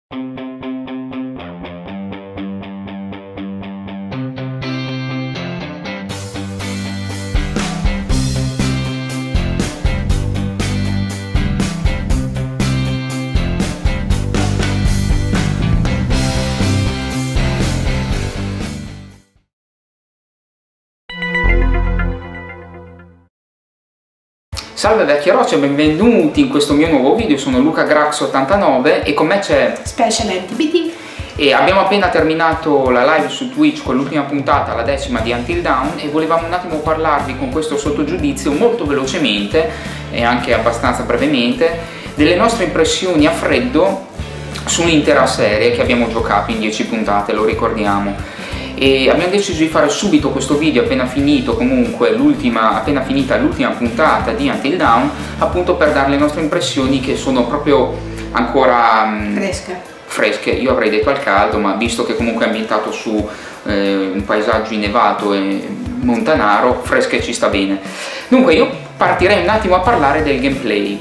Salve vecchie rocce, benvenuti in questo mio nuovo video. Sono LucaGrax89 e con me c'è Special MTBT. E abbiamo appena terminato la live su Twitch con l'ultima puntata, la 10ª di Until Dawn, e volevamo un attimo parlarvi con questo sottogiudizio molto velocemente e anche abbastanza brevemente delle nostre impressioni a freddo sull'intera serie che abbiamo giocato in 10 puntate, lo ricordiamo. E abbiamo deciso di fare subito questo video appena finito comunque appena finita l'ultima puntata di Until Dawn, appunto per dare le nostre impressioni, che sono proprio ancora fresche. Io avrei detto al caldo, ma visto che comunque è ambientato su un paesaggio innevato e montanaro, fresche ci sta bene. Dunque io partirei un attimo a parlare del gameplay.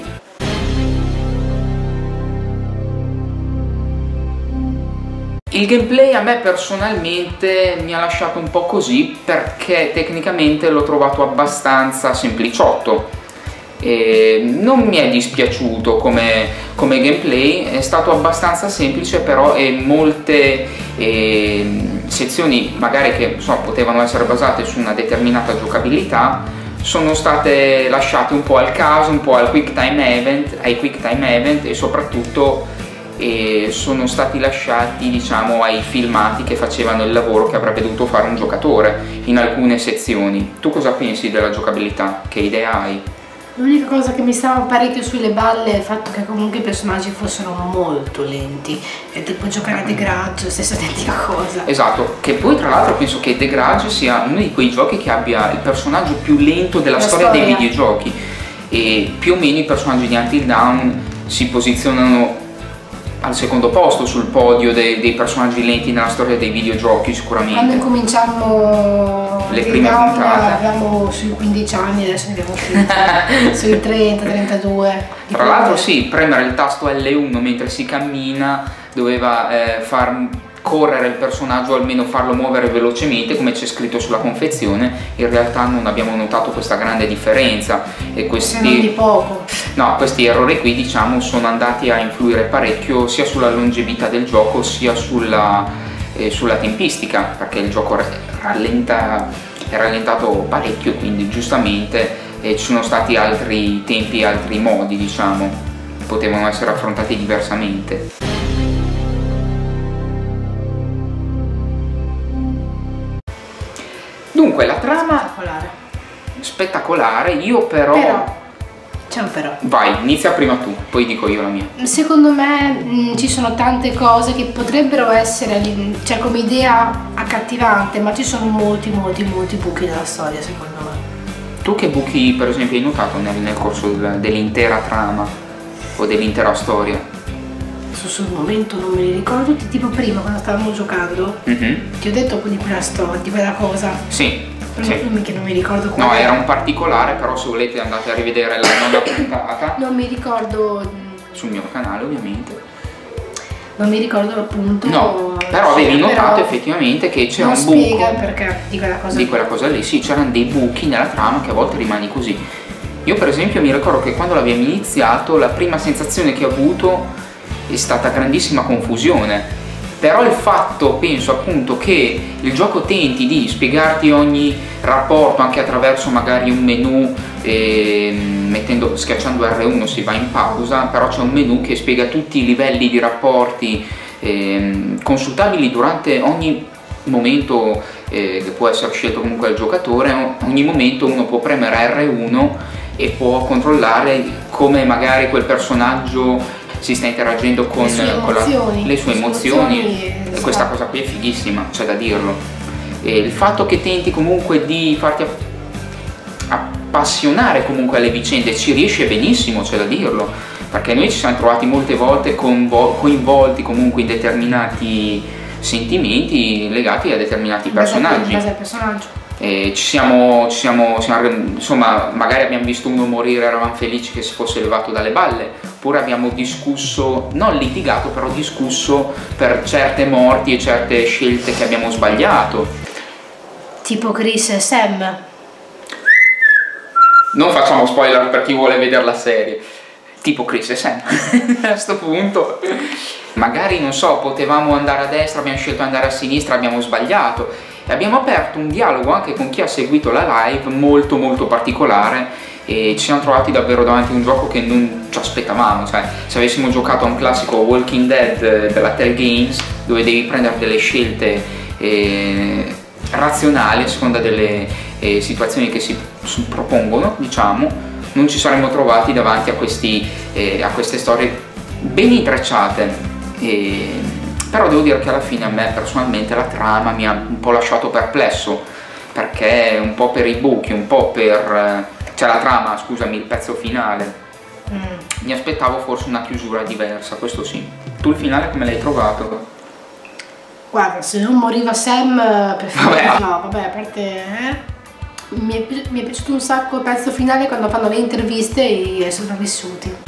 Il gameplay a me personalmente mi ha lasciato un po' così, perché tecnicamente l'ho trovato abbastanza sempliciotto. Non mi è dispiaciuto come gameplay, è stato abbastanza semplice, però molte sezioni magari che potevano essere basate su una determinata giocabilità sono state lasciate un po' al caso, un po' ai quick time event e soprattutto sono stati lasciati, diciamo, ai filmati che facevano il lavoro che avrebbe dovuto fare un giocatore in alcune sezioni. Tu cosa pensi della giocabilità? Che idea hai? L'unica cosa che mi stava parecchio sulle balle è il fatto che comunque i personaggi fossero molto lenti, è tipo giocare a The Grudge, stessa identica cosa. Esatto, che poi tra l'altro penso che The Grudge sia uno di quei giochi che abbia il personaggio più lento della storia dei videogiochi, e più o meno i personaggi di Until Dawn si posizionano al secondo posto sul podio dei personaggi lenti nella storia dei videogiochi, sicuramente. Quando cominciamo le prime puntate avevamo sui 15 anni, adesso ne abbiamo sui 30-32. Tra l'altro sì, premere il tasto L1 mentre si cammina doveva far correre il personaggio, o almeno farlo muovere velocemente come c'è scritto sulla confezione. In realtà non abbiamo notato questa grande differenza, e questi, se non di poco. No, questi errori qui, diciamo, sono andati a influire parecchio sia sulla longevità del gioco sia sulla tempistica, perché il gioco è rallentato parecchio, quindi giustamente ci sono stati altri tempi, altri modi, diciamo, potevano essere affrontati diversamente. Dunque la trama spettacolare, io però c'è un però. Vai, inizia prima tu, poi dico io la mia. Secondo me ci sono tante cose che potrebbero essere, cioè, come idea accattivante, ma ci sono molti buchi nella storia, secondo me. Tu che buchi per esempio hai notato nel corso dell'intera trama o dell'intera storia? Sul momento non me li ricordo tutti, tipo prima quando stavamo giocando, ti ho detto di quella storia, di quella cosa. Sì. Che non mi ricordo quale. No, era un particolare, però se volete andate a rivedere la nona puntata. Non mi ricordo. Sul mio canale, ovviamente. Non mi ricordo appunto. No, però avevi notato effettivamente che c'era un buco. Non spiega il perché di quella cosa. Di quella cosa lì, sì, c'erano dei buchi nella trama che a volte rimani così. Io per esempio mi ricordo che quando l'abbiamo iniziato, la prima sensazione che ho avuto è stata grandissima confusione, però il fatto, penso appunto, che il gioco tenti di spiegarti ogni rapporto anche attraverso magari un menu, schiacciando R1 si va in pausa, però c'è un menu che spiega tutti i livelli di rapporti consultabili durante ogni momento che può essere scelto comunque dal giocatore. Ogni momento uno può premere R1 e può controllare come magari quel personaggio si sta interagendo con le sue emozioni, e questa cosa qui è fighissima, c'è da dirlo. E il fatto che tenti comunque di farti appassionare comunque alle vicende ci riesce benissimo, c'è da dirlo, perché noi ci siamo trovati molte volte coinvolti comunque in determinati sentimenti legati a determinati personaggi. In base al personaggio. insomma, magari abbiamo visto uno morire, eravamo felici che si fosse levato dalle balle, oppure abbiamo discusso, non litigato, però discusso per certe morti e certe scelte che abbiamo sbagliato. Tipo Chris e Sam. Non facciamo spoiler per chi vuole vedere la serie. Tipo Chris e Sam. A questo punto magari, non so, potevamo andare a destra, abbiamo scelto di andare a sinistra, abbiamo sbagliato, e abbiamo aperto un dialogo anche con chi ha seguito la live molto molto particolare, e ci siamo trovati davvero davanti a un gioco che non ci aspettavamo. Cioè, se avessimo giocato a un classico Walking Dead della Telltale, dove devi prendere delle scelte razionali a seconda delle situazioni che si propongono, diciamo, non ci saremmo trovati davanti a queste storie ben intrecciate. Però devo dire che alla fine a me personalmente la trama mi ha un po' lasciato perplesso, perché un po' per i buchi, un po' per cioè la trama, scusami, il pezzo finale. Mi aspettavo forse una chiusura diversa, questo sì. Tu il finale come l'hai trovato? Guarda, se non moriva Sam, preferisco. No, vabbè, a parte mi è piaciuto un sacco il pezzo finale quando fanno le interviste ai sopravvissuti.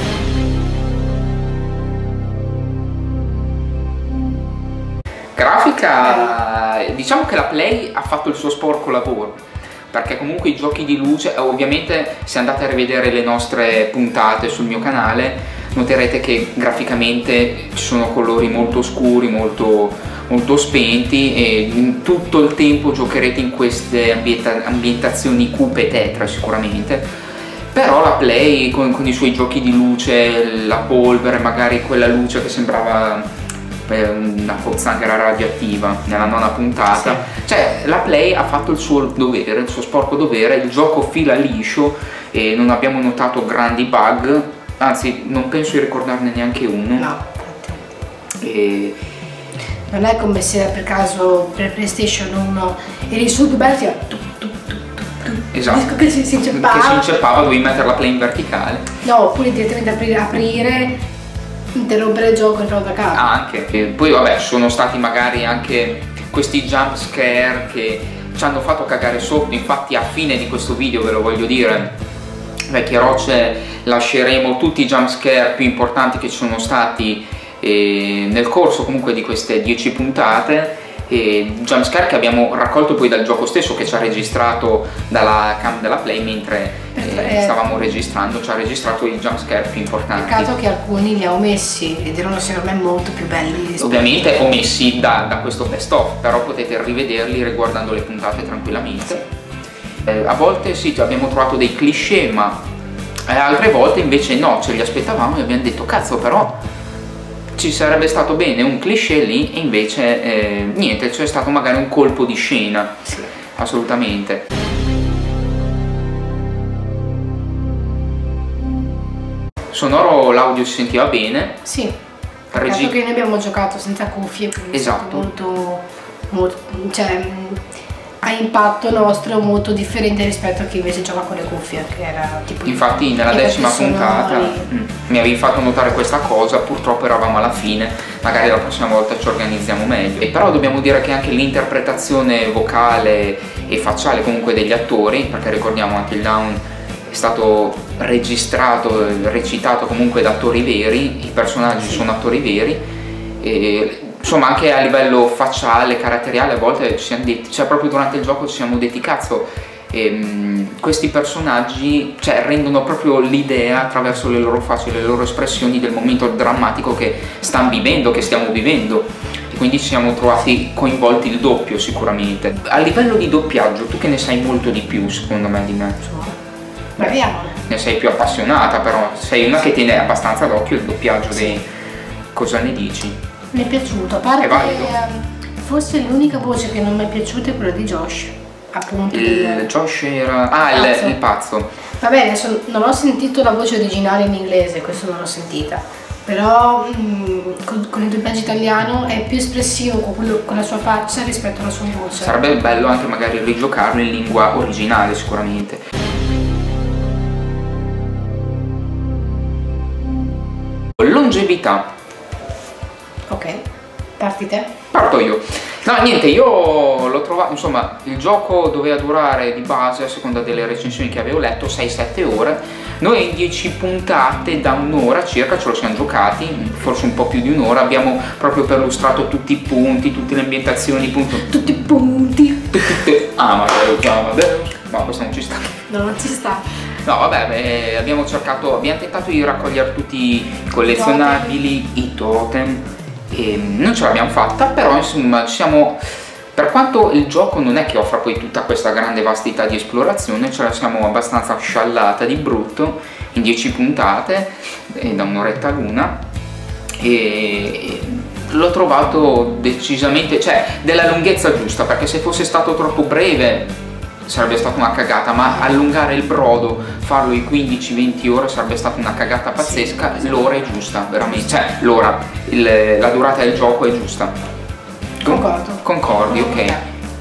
Grafica, diciamo che la Play ha fatto il suo sporco lavoro, perché comunque i giochi di luce, ovviamente se andate a rivedere le nostre puntate sul mio canale noterete che graficamente ci sono colori molto scuri, molto spenti, e in tutto il tempo giocherete in queste ambientazioni cupe e tetre sicuramente. Però la Play con i suoi giochi di luce, la polvere, magari quella luce che sembrava una pozzanghera radioattiva nella nona puntata, sì. Cioè la Play ha fatto il suo dovere, il suo sporco dovere, il gioco fila liscio e non abbiamo notato grandi bug, anzi non penso di ricordarne neanche uno. No, non è come se per caso per PlayStation 1 eri sul più bello, esatto, che si inceppava, dovevi mettere la Play in verticale. No, oppure direttamente aprire, interrompere il gioco e farlo da capo. Anche. E poi vabbè, sono stati magari anche questi jump scare che ci hanno fatto cagare sotto. Infatti a fine di questo video, ve lo voglio dire, vecchie rocce, lasceremo tutti i jump scare più importanti che ci sono stati nel corso comunque di queste 10 puntate, e jumpscare che abbiamo raccolto poi dal gioco stesso, che ci ha registrato dalla cam della Play mentre stavamo registrando, ci ha registrato i jumpscare più importanti. Peccato che alcuni li ha omessi ed erano secondo me molto più belli. Ovviamente omessi da questo best of, però potete rivederli riguardando le puntate tranquillamente. A volte sì, abbiamo trovato dei cliché, ma altre volte invece no, ce li aspettavamo e abbiamo detto cazzo, però ci sarebbe stato bene un cliché lì, e invece niente, c'è stato magari un colpo di scena. Sì. Assolutamente. Sonoro, l'audio si sentiva bene. Sì, peccato che noi abbiamo giocato senza cuffie, quindi esatto. È stato molto cioè a impatto nostro molto differente rispetto a chi invece gioca con le cuffie, che era tipo. Infatti nella 10ª puntata mi avevi fatto notare questa cosa, purtroppo eravamo alla fine, magari la prossima volta ci organizziamo meglio. E però dobbiamo dire che anche l'interpretazione vocale e facciale comunque degli attori, perché ricordiamo Until Dawn è stato registrato, recitato comunque da attori veri, i personaggi sono attori veri, e insomma anche a livello facciale, caratteriale, a volte ci siamo detti, cioè proprio durante il gioco ci siamo detti cazzo, questi personaggi rendono proprio l'idea attraverso le loro facce, le loro espressioni del momento drammatico che stanno vivendo, che stiamo vivendo, e quindi ci siamo trovati coinvolti il doppio sicuramente. A livello di doppiaggio tu che ne sai molto di più secondo me di me. Proviamone. Ne sei più appassionata, però sei una che tiene abbastanza d'occhio il doppiaggio dei... Cosa ne dici? Mi è piaciuto, a parte forse l'unica voce che non mi è piaciuta è quella di Josh, appunto. Josh era... il pazzo. Va bene, adesso non ho sentito la voce originale in inglese, questo non l'ho sentita, però con il doppiaggio italiano è più espressivo con la sua faccia rispetto alla sua voce. Sarebbe bello anche magari rigiocarlo in lingua originale sicuramente. Longevità. Ok, parti te? Parto io. No, niente, io l'ho trovato, insomma, il gioco doveva durare di base, a seconda delle recensioni che avevo letto, 6-7 ore. Noi in 10 puntate da un'ora circa ce lo siamo giocati, forse un po' più di un'ora, abbiamo proprio perlustrato tutti i punti, tutte le ambientazioni, tutti i punti. Amadeus. No, questo non ci sta. No, non ci sta. No, vabbè, abbiamo tentato di raccogliere tutti i collezionabili, i totem, e non ce l'abbiamo fatta, però insomma per quanto il gioco non è che offra poi tutta questa grande vastità di esplorazione, ce la siamo abbastanza sciallata di brutto in 10 puntate, da un'oretta l'una, e l'ho trovato decisamente, cioè della lunghezza giusta, perché se fosse stato troppo breve sarebbe stata una cagata, ma allungare il brodo, farlo in 15-20 ore sarebbe stata una cagata pazzesca. Sì, l'ora è giusta, veramente, cioè l'ora, la durata del gioco è giusta. Concordi, ok.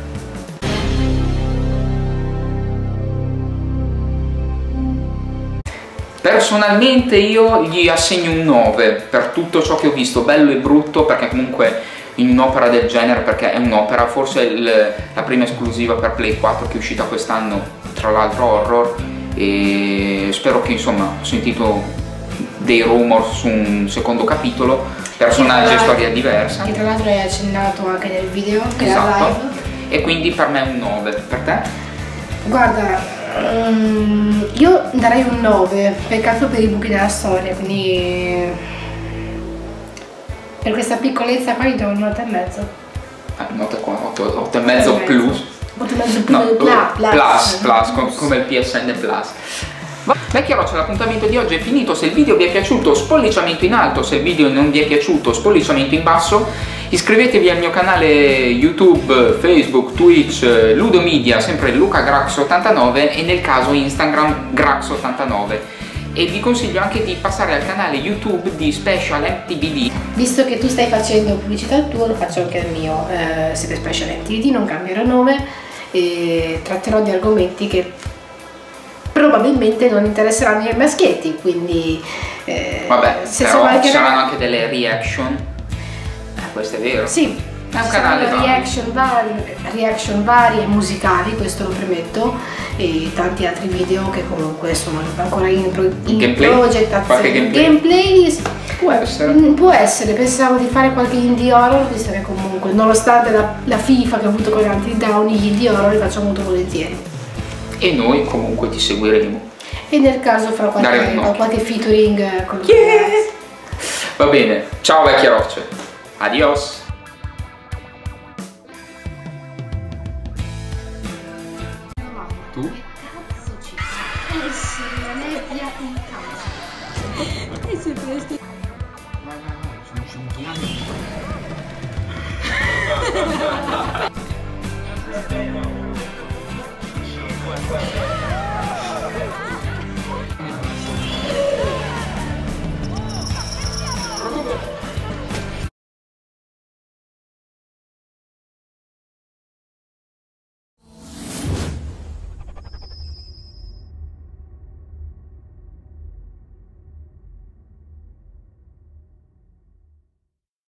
Personalmente io gli assegno un 9 per tutto ciò che ho visto, bello e brutto, perché comunque in un'opera del genere, perché è un'opera, forse la prima esclusiva per Play 4 che è uscita quest'anno, tra l'altro horror, e spero che, insomma, ho sentito dei rumor su un secondo capitolo, personaggi e storia diversa, che tra l'altro hai accennato anche nel video, che esatto, era live. E quindi per me è un 9, per te? Guarda, io darei un 9, peccato per i buchi della storia, quindi per questa piccolezza qua gli do un 8,5. Nota qua, 8,5 plus. 8,5 plus, No, plus, come il PSN Plus. Vecchia Roccia, l'appuntamento di oggi è finito. Se il video vi è piaciuto, spolliciamento in alto; se il video non vi è piaciuto, spolliciamento in basso. Iscrivetevi al mio canale YouTube, Facebook, Twitch, Ludomedia, sempre LucaGrax89, e nel caso Instagram Grax89. E vi consiglio anche di passare al canale YouTube di Special MTBD. Visto che tu stai facendo pubblicità al tuo, lo faccio anche al mio. Siete Special MTBD, non cambierò nome, e tratterò di argomenti che probabilmente non interesseranno ai maschietti, quindi vabbè, se però ci saranno anche delle reaction. Questo è vero. Sì, è un canale reaction varie musicali, questo lo premetto, e tanti altri video che comunque sono ancora in progettazione. Gameplay può essere, pensavo di fare qualche indie horror, visto che comunque nonostante la FIFA che ho avuto con Until Dawn, gli indie horror li faccio molto volentieri. E noi comunque ti seguiremo. E nel caso farò qualche featuring con Va bene, ciao vecchie rocce, adios.